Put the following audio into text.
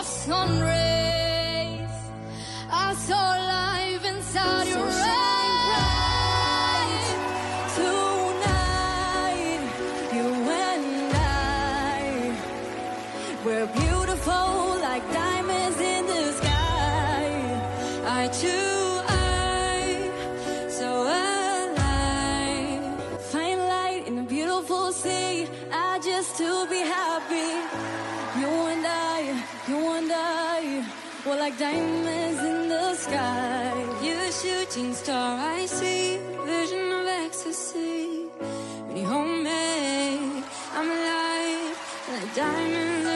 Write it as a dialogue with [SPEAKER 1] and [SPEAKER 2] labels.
[SPEAKER 1] sun rays are so alive inside your eyes. Tonight, you and I, we're beautiful like diamonds in the sky. Eye to eye, so alive. Find light in a beautiful sea. I just to be happy. You and I, we're like diamonds in the sky. You're a shooting star, I see, vision of ecstasy. When you hold me, I'm alive, like diamonds